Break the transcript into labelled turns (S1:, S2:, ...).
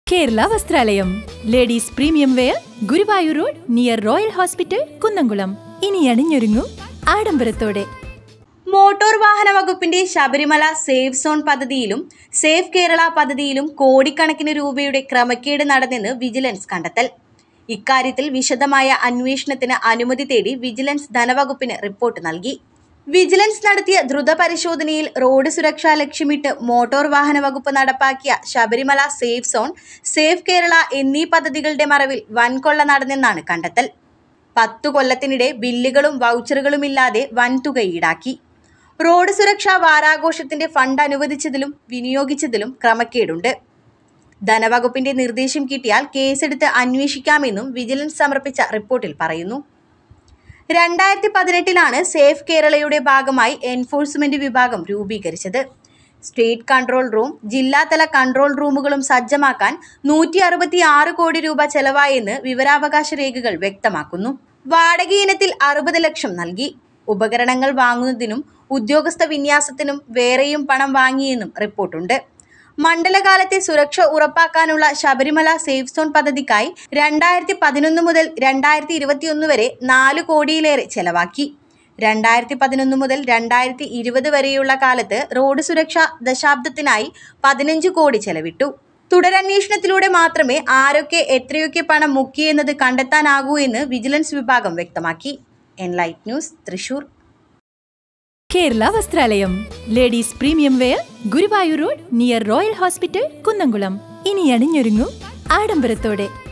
S1: Kerala Vasthralayam ladies premium wear Guruvayur road near royal hospital Kunnamkulam. ഇനി അണിഞ്ഞൊരുങ്ങൂ ആഡംബരത്തോടെ.
S2: മോട്ടോർ വാഹന വകുപ്പിന്റെ ശബരിമല സേഫ് സോൺ പദ്ധതിയിലും സേഫ് കേരള പദ്ധതിയിലും കോടിക്കണക്കിന് രൂപയുടെ ക്രമക്കേട് നടന്നെന്ന് വിജിലൻസ് കണ്ടെത്തൽ. ഇക്കാര്യത്തിൽ വിശദമായ അന്വേഷണത്തിന് അനുമതി തേടി വിജിലൻസ് ധനവകുപ്പിന് റിപ്പോർട്ട് നൽകി. വിജിലൻസ് നടത്തിയ ദ്രുത പരിശോധനയിൽ റോഡ് സുരക്ഷ ലക്ഷ്യമിട്ട് മോട്ടോർ വാഹന വകുപ്പ് നടപ്പാക്കിയ Sabarimala safe zone, safe Kerala എന്നീ പദ്ധതികളുടെ മറവിൽ വൻകൊള്ള നടന്നെന്നാണ് കണ്ടെത്തൽ. 10 കൊല്ലത്തിനിടെ ബില്ലുകളും വൗച്ചറുകളുമില്ലാതെ വൻതുക ഈടാക്കി. റോഡ് സുരക്ഷാ വാരാഘോഷത്തിന്റെ ഫണ്ട് അനുവദിച്ചതിലും വിനിയോഗിച്ചതിലും ക്രമക്കേടുണ്ട്. ധനവകുപ്പിന്റെ നിർദ്ദേശം കിട്ടിയാൽ കേസെടുത്ത് അന്വേഷിക്കാമെന്നും വിജിലൻസ് സമർപ്പിച്ച റിപ്പോർട്ടിൽ പറയുന്നു. 2018 സേഫ് കേരളയുടെ ഭാഗമായി എൻഫോഴ്സ്മെന്റ് വിഭാഗം രൂപീകരിച്ചത്. സ്റ്റേറ്റ് കൺട്രോൾ റൂം, ജില്ലാതല കൺട്രോൾ റൂമുകളും സജ്ജമാക്കാൻ 166 കോടി രൂപ ചെലവായെന്ന് വിവരാവകാശ രേഖകൾ വ്യക്തമാക്കുന്നു. വാടക ഇനത്തിൽ 60 ലക്ഷം നൽകി. ഉപകരണങ്ങൾ വാങ്ങുന്നതിനും ഉദ്യോഗസ്ഥ വിന്യാസത്തിനും വേറെയും പണം വാങ്ങിയെന്നും റിപ്പോർട്ടുണ്ട്. മണ്ഡലകാലത്തെ സുരക്ഷ ഉറപ്പാക്കാനുള്ള ശബരിമല സേഫ് സോൺ പദ്ധതിക്കായി 2011 മുതൽ 2021 വരെ 4 കോടിയിലേറെ ചെലവാക്കി. 2011 മുതൽ 2020 വരെയുള്ള കാലത്ത് റോഡ് സുരക്ഷാ ദശാബ്ദത്തിനായി 15 കോടി ചെലവിട്ടു. തുടരന്വേഷണത്തിലൂടെ മാത്രമേ ആരൊക്കെ എത്രയൊക്കെ പണം മുക്കിയെന്നത് കണ്ടെത്താനാകൂ എന്ന് വിജിലൻസ് വിഭാഗം വ്യക്തമാക്കി. Enlight news, Thrissur.
S1: Kerala Vasthralayam ladies premium wear Guruvayur road near royal hospital Kunnamkulam. ഇനി അണിഞ്ഞൊരുങ്ങൂ ആഡംബരത്തോടെ.